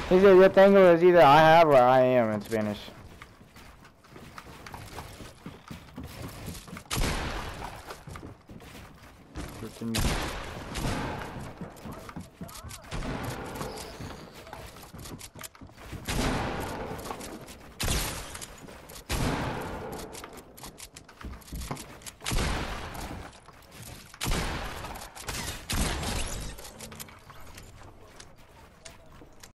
He said, yo tengo is either I have or I am in Spanish. Yo tengo.